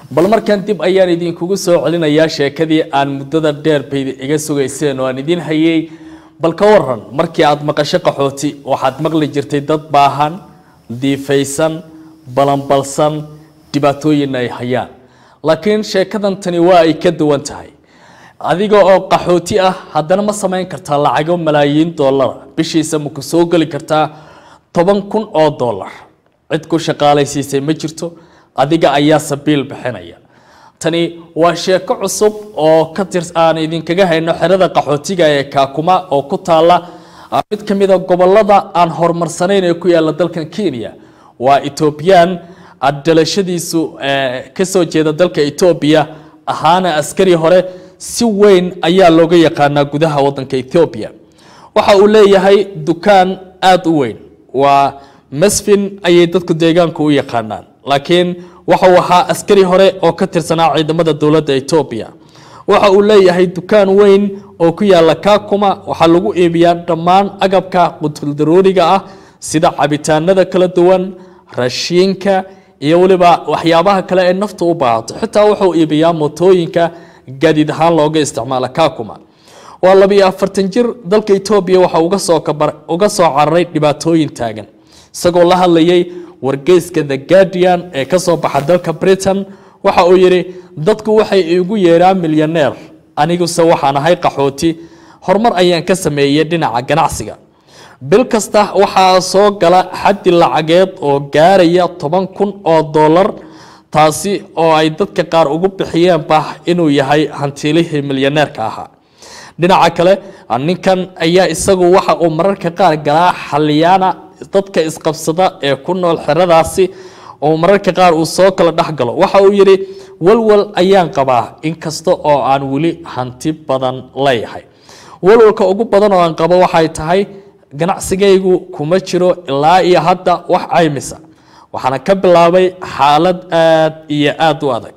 bal markan dib ayaan idinkugu soo celinayaa sheekadii aan muddada dheer bay iga sugayseen oo aan idin hayay bal ka waran markii aad maqasho qaxooti waxaad maqli jirtay dad baahan diifaysan balanbalsan dhibaatooyin ay hayaan laakiin sheekadan tani waa ay ka duwan tahay adiga oo qaxooti ah haddana ma samayn kartaa lacago malaayiin dollar bishiisa ma ku soo gali kartaa $10,000 cid ku shaqaalaysiisay ma jirto adiga ayaa sabiil bixinaya tani waa sheeko cusub oo ka tirsan idinkaga hayno xerada qaxootiga ee Kakuma oo ku taala mid kamid ah gobolada aan horumarsanayn ee ku yaala dalkan Kenya waa Ethiopian adalashadiisu ka soo jeeda dalka Ethiopia ahaana askari hore si weyn ayaa looga yaqaanaa gudaha wadanka Ethiopia waxa uu leeyahay dukaan aad u weyn waa Masfin ayay dadku deegaanka u yaqaanaan laakiin waxa uu ahaa askari hore oo ka tirsanaa ciidamada dawladda Ethiopia waxa uu leeyahay dukaan weyn oo ku yaala Kakuma waxa lagu iibiyaa dhammaan agabka qutul daruuriga ah sida cabitaanada kala duwan raashinka iyo waliba waxyaabaha kale ee nafta u baahato xitaa wuxuu iibiyaa mootooyinka gaadiid ahaan looga isticmaalo Kakuma waa 42 jir dalka Ethiopia waxa uga soo cararay dhibaatooyin taagan isagoo la hadlayay wargeyska The Guardian ee ka soo baxay dalka Britain waxa uu yiri dadku waxay igu yeeraan milyaneer anigu se waxaan ahay qaxooti horumar ayaan ka sameeyay dhinaca ganacsiga bil kasta waxa soo gala xaddi lacageed oo gaaraya $10,000 taasi oo ay dadka qaar ugu bixiyeen bah inuu yahay hantiilihii milyaneerka ahaa dhinaca kale ninkan ayaa isagu waxa uu mararka qaar galaa xaliyana dadka isqabsada ee ku nool xeradaasi oo mararka qaar uu soo kala dhaxgalo waxa uu yiri walwal ayaan qabaa in kasta oo aan wali hanti badan leeyahay walwalka ugu badan oo aan qabo waxay tahay ganacsigaygu kuma jiro ilaa iyo hadda wax caymisa waxaana ka bilaabay xaalad aad u adag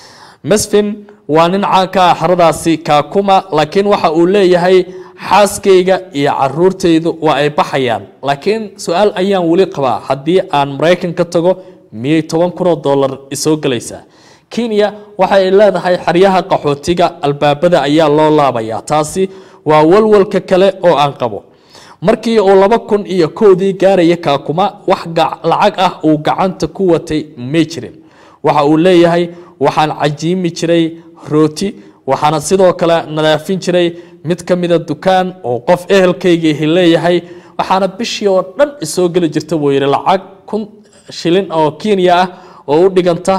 Masfin waa nin caan ka ah xeradaasi Kakuma laakiin waxa uu leeyahay xaaskayga iyo caruurtaydu waa ay baxayaan laakiin su'aal ayaan wali qabaa haddii aan Mareykan ka tago miyay $10,000 isoo galaysaa Kenya waxa ay leedahay xeryaha qaxootiga albaabada ayaa loo laabayaa taasi waa walwalka kale oo aan qabo markii uu 2001 gaaraya Kakuma wax lacag ah uu gacanta ku watay ma jirin waxa uu leeyahay waxaan cajiimi jiray rooti waxaana sidoo kale nadaafin jiray mid kamid ah dukaan oo qof ehelkayga leeyahay waxaana bishii oo dhan isoo gali jirtay weeyre lacag 1,000 shilin oo Kenya ah oo u dhiganta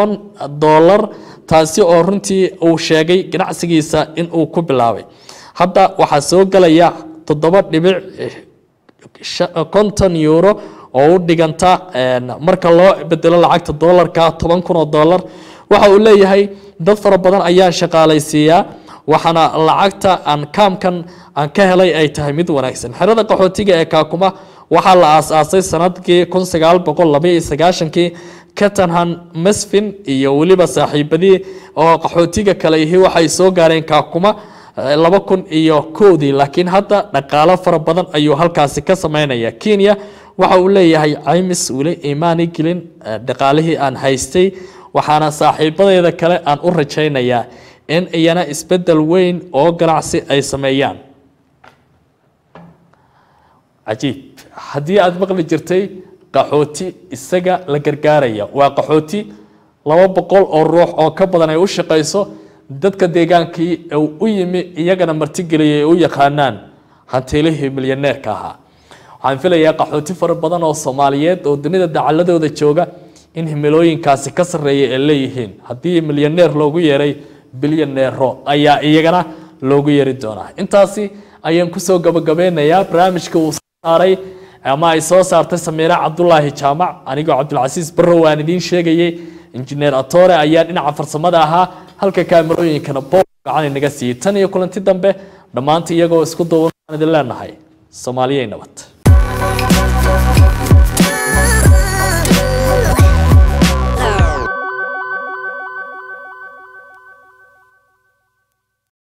$10 taasi oo runtii uu sheegay ganacsigiisa in uu ku bilaabay hadda waxa soo galaya €7.50 oo u dhiganta marka loo bedelo lacagta dollarka $10,000 waxa uu leeyahay dad fara badan ayaa shaqaalaysiiya waxana lacagta aan kaamkan aan ka helay ay tahay mid wanaagsan xerada qaxootiga ee Kakuma waxa la aasaasay sanadkii 1992 Katanhan Masfin iyo waliba saaxiibadii oo qaxootiga kale waxay soo gaareen Kakuma 2001 laakiin hadda dhaqaale fara badan ayuu halkaasi ka sameynaya Kenya waxa uu leeyahay caymis wali iimaani gelin dhaqaalihii aan haystay waxaana saaxiibadeeda kale aan u rajaynayaa in iyana isbedel weyn oo ganacsi ay sameeyaan ajiib hadii aad maqli jirtay qaxooti isaga la gargaaraya waa qaxooti 200 oo ruux oo ka badan ay u shaqeyso dadka deegaankii u yimi iyagana martigeliyay u yaqaanaan hantiilihii milyaneerka ahaa waxaan filayaa qaxooti fara badan oo Soomaaliyeed oo dunida dacaladooda jooga in himilooyinkaasi ka sareeyay ay leeyihiin haddii milyaneer loogu yeeray bilyaneero ayaa iyagana loogu yeeri doonaa intaasi ayaan ku soo gabagabeynayaa barnaamijka uu saaray ama ay soo saartay Samiira Cabdullaahi Jaamac anigoo Cabdulcasiis Barrow aan idin sheegayay injineer Atore ayaa dhinaca farsamada ahaa halka kaamirooyinkana gacan inaga siiyay tan iyo kulanti dambe dhamaantii iyagoo isku duuban idin leenahay Soomaaliyeed nabad